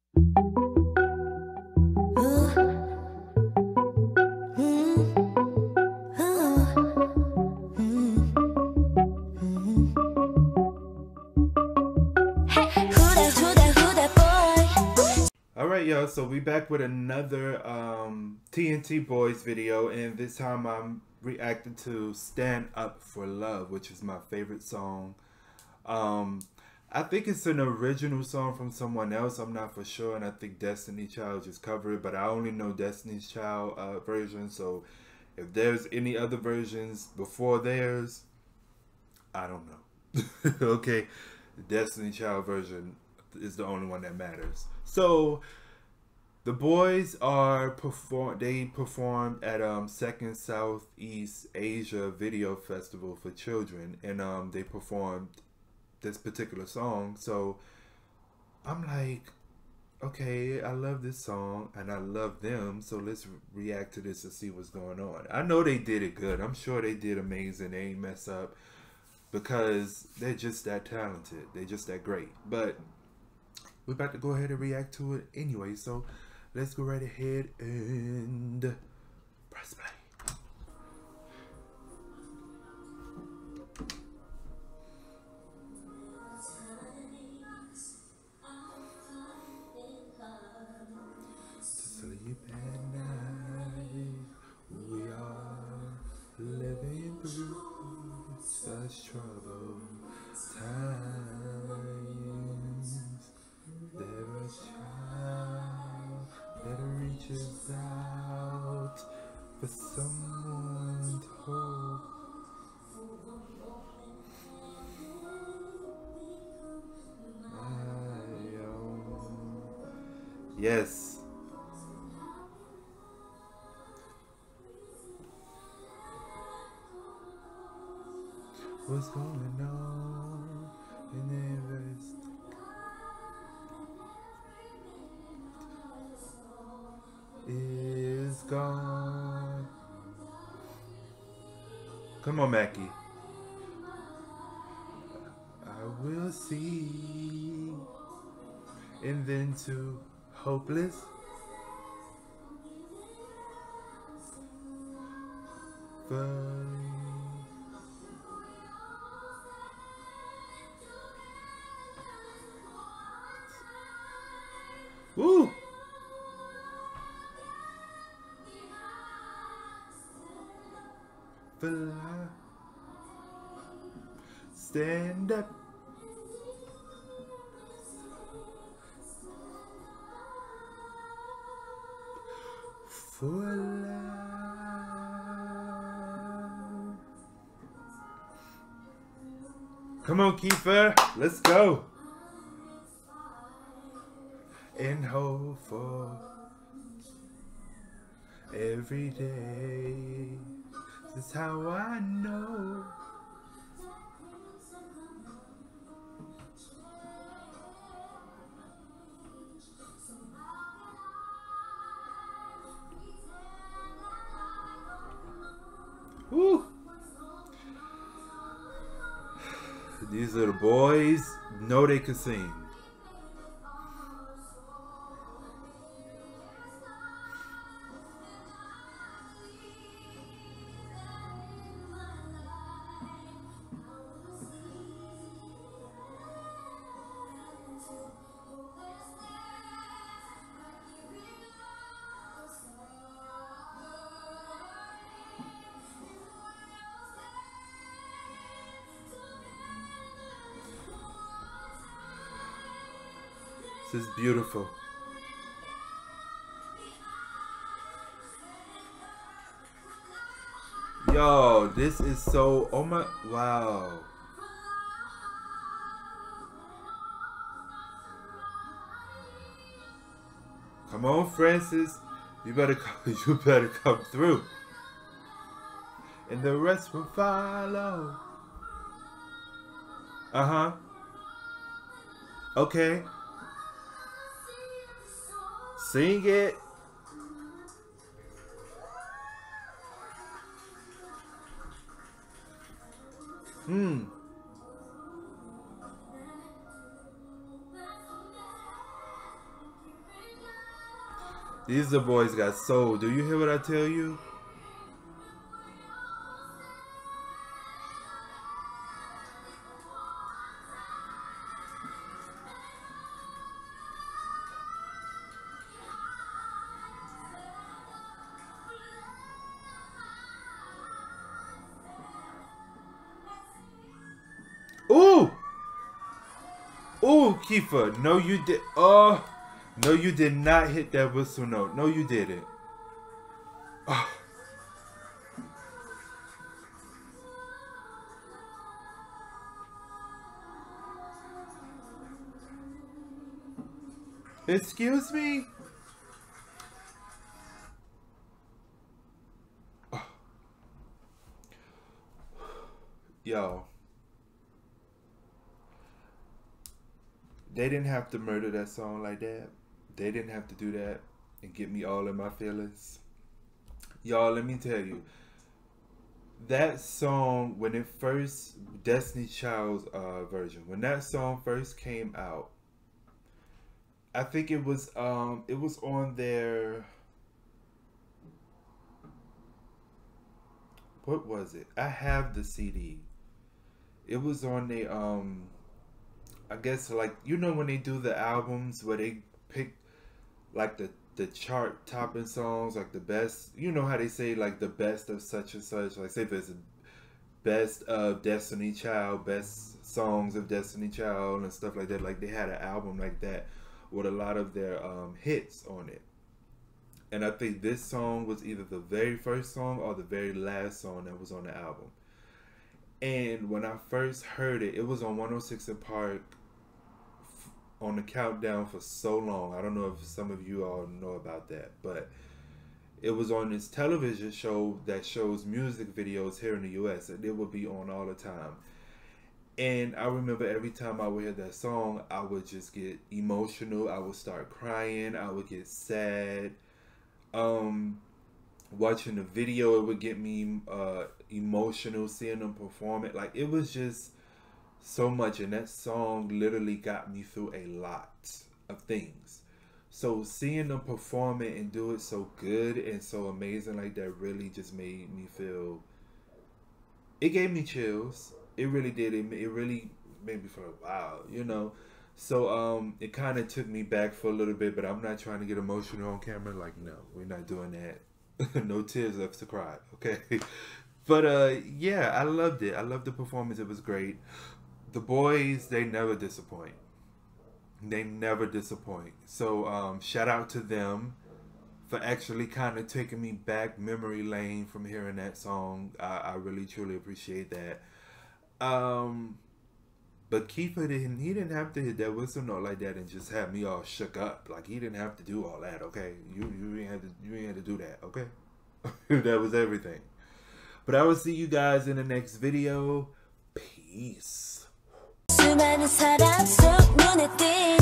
Alright y'all, so we back with another TNT Boys video, and this time I'm reacting to Stand Up for Love, which is my favorite song. I think it's an original song from someone else, I'm not for sure, and I think Destiny Child just covered it, but I only know Destiny's Child version, so if there's any other versions before theirs, I don't know. Okay, the Destiny Child version is the only one that matters. So the boys they performed at Second Southeast Asia Video Festival for Children, and they performed this particular song. So I'm like, okay, I love this song and I love them, so let's react to this and see what's going on. I know they did it good. I'm sure they did amazing. They ain't mess up because they're just that talented. They're just that great. But we're about to go ahead and react to it anyway, so let's go right ahead and press play. Sleep at night, we are living through such troubled times. There's a child that reaches out for someone to hold. Yes. What's going on in the West? Is gone. Come on, Mackie. I will see. And then to hopeless. But woo! Fly. Stand up. For love. Come on, Kiefer. Let's go. And hope for every day. This is how I know. Woo! These little boys know they can sing. This is beautiful. Yo, this is so, oh my, wow. Come on, Francis. You better come through. And the rest will follow. Uh-huh. Okay. Sing it. These are boys got soul. Do you hear what I tell you? Ooh! Ooh, Kiefer. No, you did. Oh, no, you did not hit that whistle note. No, you didn't. Oh. Excuse me? Oh. Yo. They didn't have to murder that song like that. They didn't have to do that and get me all in my feelings. Y'all, let me tell you. That song, when it first, Destiny Child's version, when that song first came out, I think it was on their, what was it? I have the CD. It was on the I guess, like, you know when they do the albums where they pick like the chart topping songs, like the best, you know how they say like the best of such and such, like say there's a best of Destiny Child, best songs of Destiny Child and stuff like that. Like they had an album like that with a lot of their hits on it. And I think this song was either the very first song or the very last song that was on the album. And when I first heard it, it was on 106 & Park on the countdown for so long. I don't know if some of you all know about that, but it was on this television show that shows music videos here in the US, and it would be on all the time. And I remember every time I would hear that song, I would just get emotional. I would start crying. I would get sad. Watching the video, it would get me emotional. Seeing them perform it, like it was just so much. And that song literally got me through a lot of things. So seeing them perform it and do it so good and so amazing like that really just made me feel, it gave me chills. It really did. It really made me feel like, wow, you know. So it kind of took me back for a little bit, but I'm not trying to get emotional on camera. Like, no, we're not doing that. No tears left to cry, okay? But yeah, I loved it. I loved the performance. It was great. The boys, they never disappoint. They never disappoint. So shout out to them for actually kind of taking me back memory lane from hearing that song. I really truly appreciate that. But Kiefer he didn't have to hit that whistle note like that and just have me all shook up. Like he didn't have to do all that, okay? You ain't had to do that, okay? That was everything. But I will see you guys in the next video. Peace. 수많은 사람 속 눈에 띈